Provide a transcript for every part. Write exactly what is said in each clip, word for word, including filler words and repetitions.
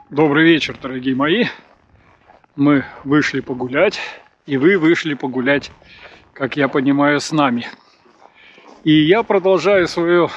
Добрый вечер, дорогие мои. Мы вышли погулять, и вы вышли погулять, как я понимаю, с нами. И я продолжаю свое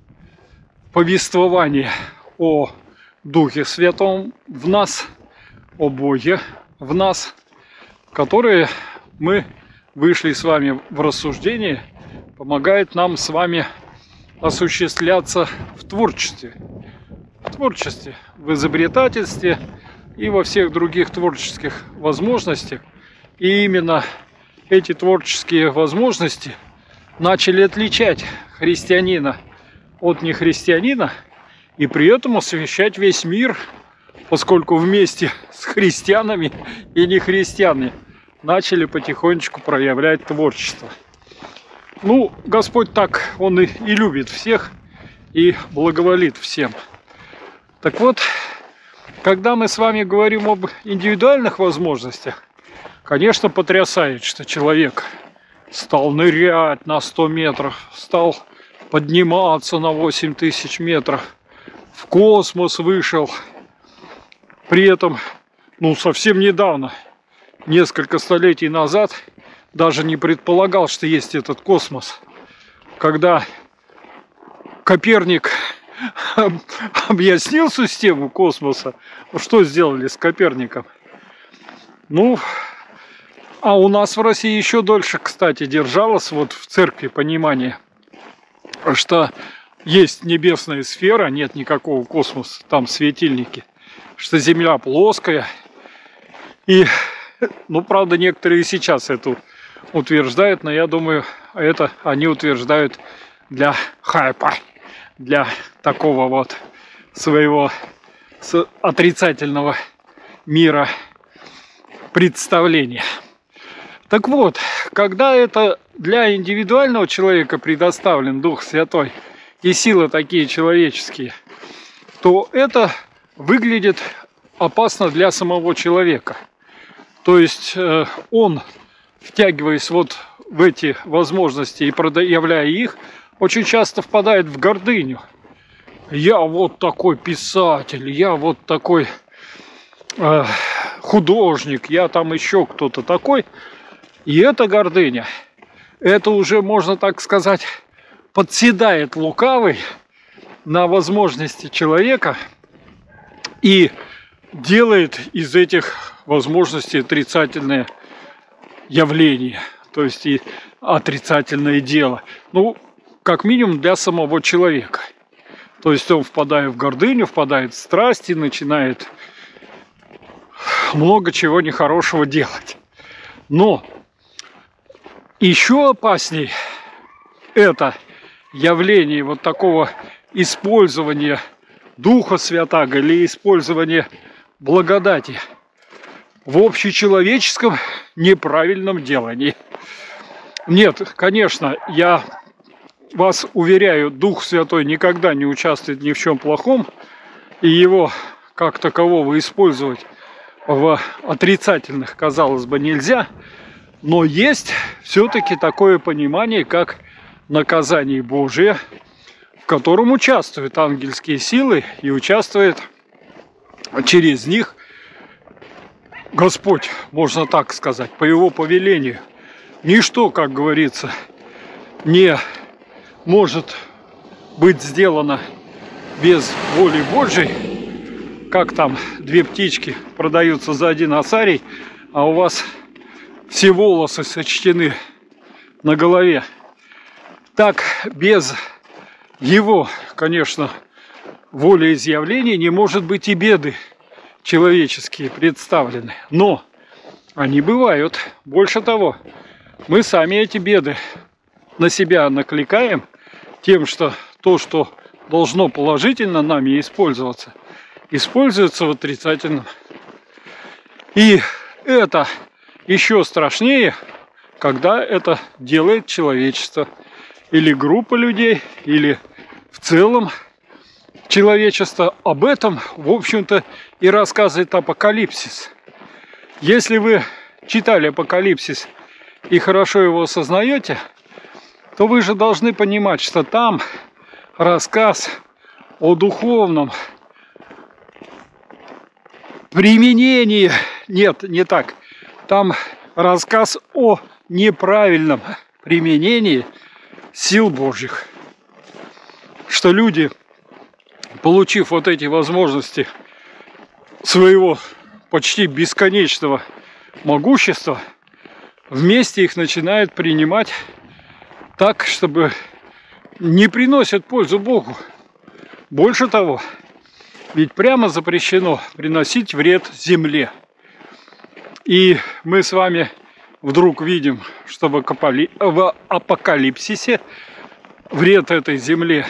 повествование о Духе Святом в нас, о Боге в нас, которые мы вышли с вами в рассуждение, помогает нам с вами осуществляться в творчестве. В творчестве, в изобретательстве и во всех других творческих возможностях. И именно эти творческие возможности начали отличать христианина от нехристианина и при этом освещать весь мир, поскольку вместе с христианами и нехристианами начали потихонечку проявлять творчество. Ну, Господь так, Он и, и любит всех, и благоволит всем. Так вот, когда мы с вами говорим об индивидуальных возможностях, конечно, потрясает, что человек стал нырять на сто метров, стал подниматься на восемь тысяч метров, в космос вышел. При этом, ну, совсем недавно, несколько столетий назад, даже не предполагал, что есть этот космос. Когда Коперник объяснил систему космоса, что сделали с Коперником? Ну, а у нас в России еще дольше, кстати, держалось вот в церкви понимание, что есть небесная сфера, нет никакого космоса, там светильники, что Земля плоская. И, ну, правда, некоторые сейчас это утверждают, но я думаю, это они утверждают для хайпа, для такого вот своего отрицательного мира представления. Так вот, когда это для индивидуального человека предоставлен Дух Святой и силы такие человеческие, то это выглядит опасно для самого человека. То есть э, он, втягиваясь вот в эти возможности и проявляя их, очень часто впадает в гордыню. Я вот такой писатель, я вот такой э, художник, я там еще кто-то такой. И эта гордыня, это уже, можно так сказать, подседает лукавый на возможности человека и делает из этих возможностей отрицательное явление, то есть и отрицательное дело. Ну, как минимум для самого человека. То есть он, впадая в гордыню, впадает в страсть и начинает много чего нехорошего делать. Но еще опасней это явление вот такого использования Духа Святаго или использования благодати в общечеловеческом неправильном делании. Нет, конечно, я вас уверяю, Дух Святой никогда не участвует ни в чем плохом, и его как такового использовать в отрицательных, казалось бы, нельзя, но есть все-таки такое понимание, как наказание Божие, в котором участвуют ангельские силы и участвует через них Господь, можно так сказать, по его повелению. Ничто, как говорится, не может быть сделано без воли Божьей. Как там две птички продаются за один осарий, а у вас все волосы сочтены на голове. Так без его, конечно, волеизъявления не может быть и беды человеческие представлены. Но они бывают. Больше того, мы сами эти беды на себя накликаем тем, что то, что должно положительно нами использоваться, используется в отрицательном. И это еще страшнее, когда это делает человечество или группа людей, или в целом человечество. Об этом, в общем-то, и рассказывает Апокалипсис. Если вы читали Апокалипсис и хорошо его осознаете, то вы же должны понимать, что там рассказ о духовном применении, нет, не так, там рассказ о неправильном применении сил Божьих. Что люди, получив вот эти возможности своего почти бесконечного могущества, вместе их начинают принимать так, чтобы не приносят пользу Богу. Больше того, ведь прямо запрещено приносить вред земле. И мы с вами вдруг видим, что в апокалипсисе вред этой земле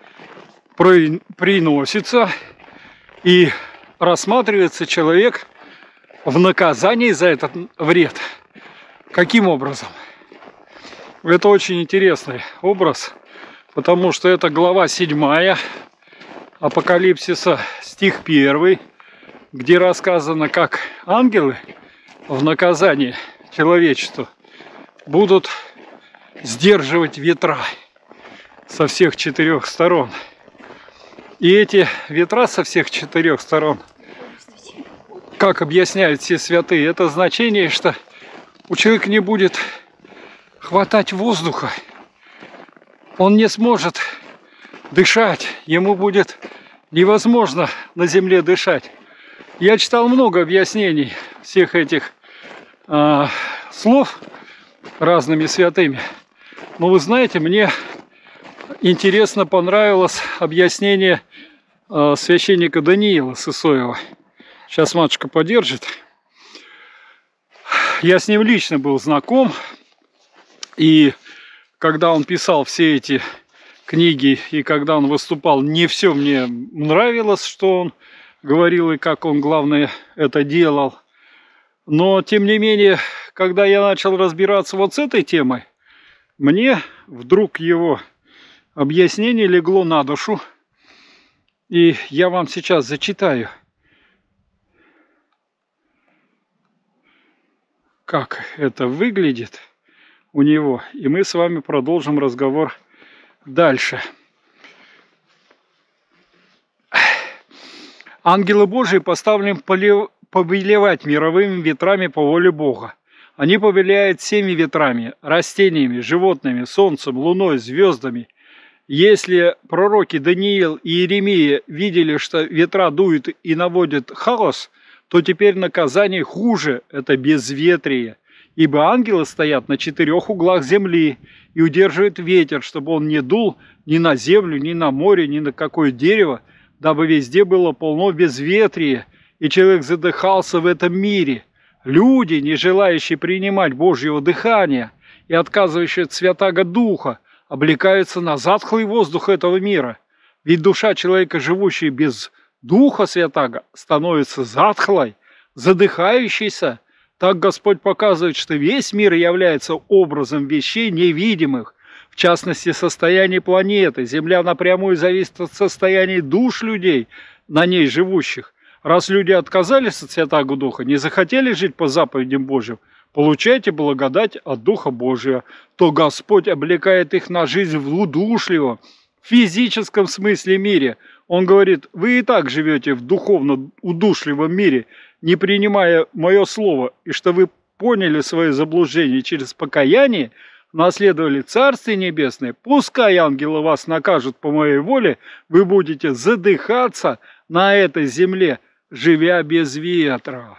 приносится, и рассматривается человек в наказании за этот вред. Каким образом? Это очень интересный образ, потому что это глава седьмая Апокалипсиса, стих первый, где рассказано, как ангелы в наказании человечеству будут сдерживать ветра со всех четырех сторон. И эти ветра со всех четырех сторон, как объясняют все святые, это значение, что у человека не будет хватать воздуха, он не сможет дышать, ему будет невозможно на земле дышать. Я читал много объяснений всех этих э, слов разными святыми, но вы знаете, мне интересно понравилось объяснение э, священника Даниила Сысоева. Сейчас матушка подержит. Я с ним лично был знаком, и когда он писал все эти книги, и когда он выступал, не все мне нравилось, что он говорил и как он, главное, это делал. Но, тем не менее, когда я начал разбираться вот с этой темой, мне вдруг его объяснение легло на душу, и я вам сейчас зачитаю, как это выглядит у него, и мы с вами продолжим разговор дальше. Ангелы Божии поставлены повелевать мировыми ветрами по воле Бога. Они повелевают всеми ветрами, растениями, животными, солнцем, луной, звездами. Если пророки Даниил и Иеремия видели, что ветра дуют и наводят хаос, то теперь наказание хуже – это безветрие. Ибо ангелы стоят на четырех углах земли и удерживают ветер, чтобы он не дул ни на землю, ни на море, ни на какое дерево, дабы везде было полно безветрия, и человек задыхался в этом мире. Люди, не желающие принимать Божьего дыхания и отказывающие от Святаго Духа, облекаются на затхлый воздух этого мира. Ведь душа человека, живущая без Духа Святаго, становится затхлой, задыхающейся. Так Господь показывает, что весь мир является образом вещей невидимых, в частности, состояние планеты. Земля напрямую зависит от состояния душ людей, на ней живущих. Раз люди отказались от Святаго Духа, не захотели жить по заповедям Божьим, получайте благодать от Духа Божьего, то Господь облекает их на жизнь в удушливом, физическом смысле мире. Он говорит, вы и так живете в духовно удушливом мире, не принимая мое слово, и что вы поняли свое заблуждение через покаяние, наследовали Царствие Небесное, пускай ангелы вас накажут по моей воле, вы будете задыхаться на этой земле, живя без ветра.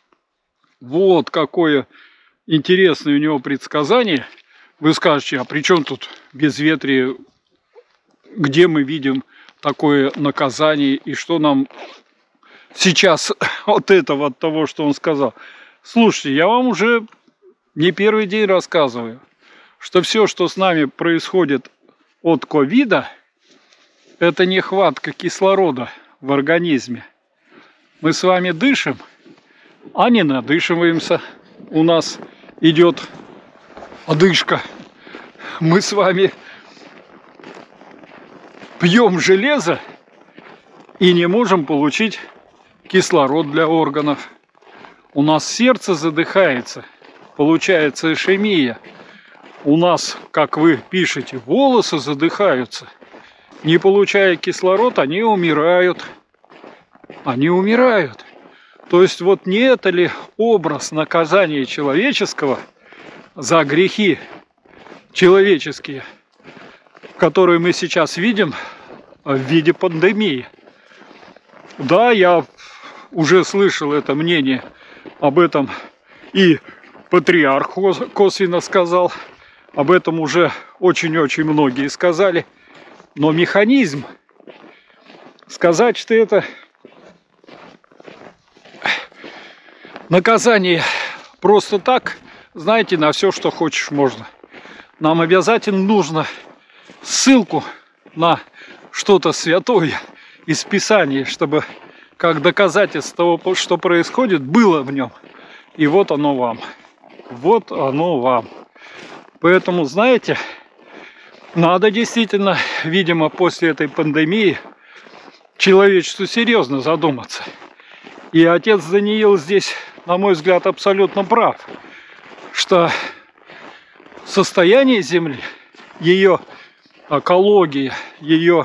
Вот какое интересное у него предсказание. Вы скажете, а при чем тут безветрие? Где мы видим такое наказание и что нам сейчас от этого, от того, что он сказал? Слушайте, я вам уже не первый день рассказываю, что все, что с нами происходит от ковида, это нехватка кислорода в организме. Мы с вами дышим, а не надышиваемся. У нас идет одышка. Мы с вами пьем железо и не можем получить кислород для органов. У нас сердце задыхается, получается ишемия. У нас, как вы пишете, волосы задыхаются. Не получая кислород, они умирают. Они умирают. То есть вот не это ли образ наказания человеческого за грехи человеческие, которые мы сейчас видим в виде пандемии? Да, я уже слышал это мнение, об этом и патриарх косвенно сказал, об этом уже очень-очень многие сказали. Но механизм, сказать, что это наказание просто так, знаете, на все, что хочешь, можно. Нам обязательно нужно ссылку на что-то святое из Писания, чтобы как доказательство того, что происходит, было в нем. И вот оно вам. Вот оно вам. Поэтому, знаете, надо действительно, видимо, после этой пандемии человечеству серьезно задуматься. И отец Даниил здесь, на мой взгляд, абсолютно прав, что состояние Земли, ее экология, ее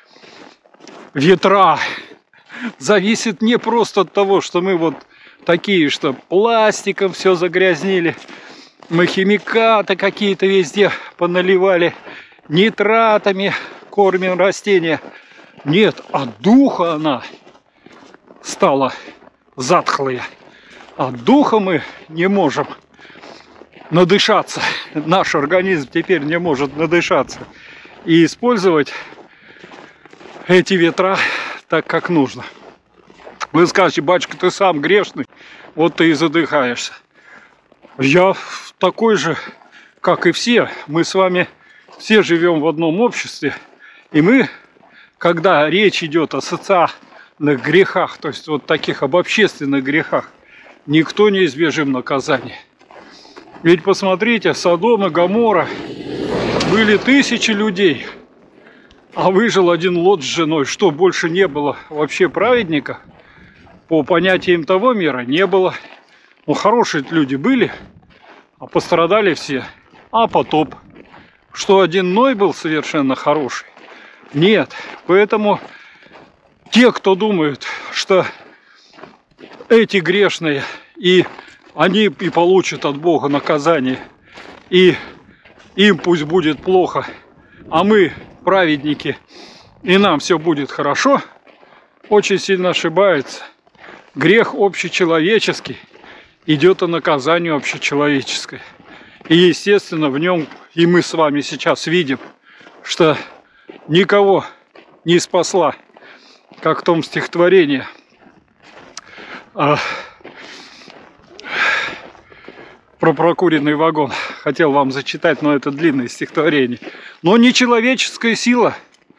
ветра зависит не просто от того, что мы вот такие, что пластиком все загрязнили, мы химикаты какие-то везде поналивали, нитратами кормим растения. Нет, от духа она стала затхлая. От духа мы не можем надышаться. Наш организм теперь не может надышаться и использовать эти ветра так, как нужно. Вы скажете: батюшка, ты сам грешный, вот ты и задыхаешься. Я такой же, как и все. Мы с вами все живем в одном обществе. И мы, когда речь идет о социальных грехах, то есть вот таких об общественных грехах, никто не избежим наказания. Ведь посмотрите, Содом и Гоморра были тысячи людей, а выжил один Лот с женой. Что, больше не было вообще праведника? По понятиям того мира не было. Ну, хорошие люди были, а пострадали все. А потоп? Что, один Ной был совершенно хороший? Нет. Поэтому те, кто думают, что эти грешные, и они и получат от Бога наказание, и им пусть будет плохо, а мы праведники, и нам все будет хорошо, очень сильно ошибаются. Грех общечеловеческий идет о наказании общечеловеческое. И, естественно, в нем и мы с вами сейчас видим, что никого не спасла, как в том стихотворении а, про прокуренный вагон. Хотел вам зачитать, но это длинное стихотворение. Но нечеловеческая сила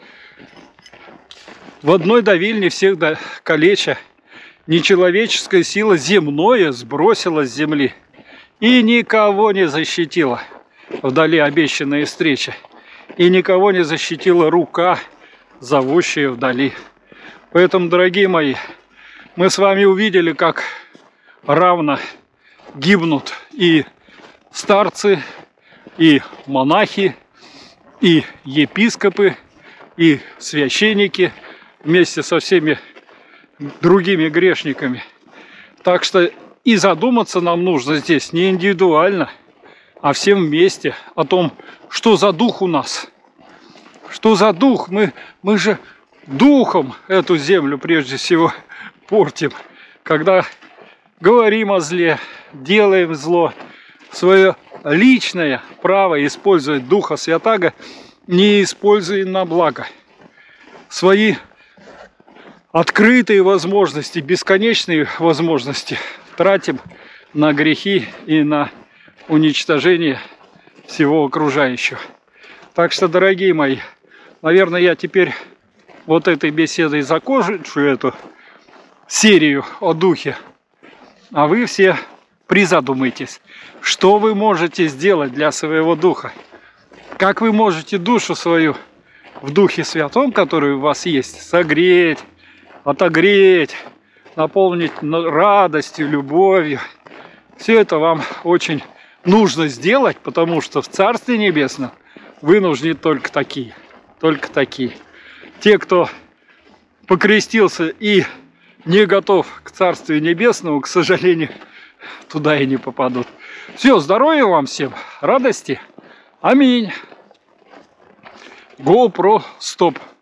в одной давильне всех до калеча. Нечеловеческая сила земное сбросила с земли и никого не защитила вдали обещанная встреча, и никого не защитила рука, зовущая вдали. Поэтому, дорогие мои, мы с вами увидели, как равно гибнут и старцы, и монахи, и епископы, и священники вместе со всеми другими грешниками. Так что и задуматься нам нужно здесь не индивидуально, а всем вместе о том, что за дух у нас. Что за дух? Мы, мы же духом эту землю прежде всего портим, когда говорим о зле, делаем зло. Свое личное право использовать Духа Святаго не используем на благо. Свои открытые возможности, бесконечные возможности тратим на грехи и на уничтожение всего окружающего. Так что, дорогие мои, наверное, я теперь вот этой беседой закончу эту серию о Духе. А вы все призадумайтесь, что вы можете сделать для своего Духа. Как вы можете душу свою в Духе Святом, который у вас есть, согреть, отогреть, наполнить радостью, любовью. Все это вам очень нужно сделать, потому что в Царстве Небесном вы нужны только такие. Только такие. Те, кто покрестился и не готов к Царствию Небесному, к сожалению, туда и не попадут. Все, здоровья вам всем, радости. Аминь. GoPro стоп.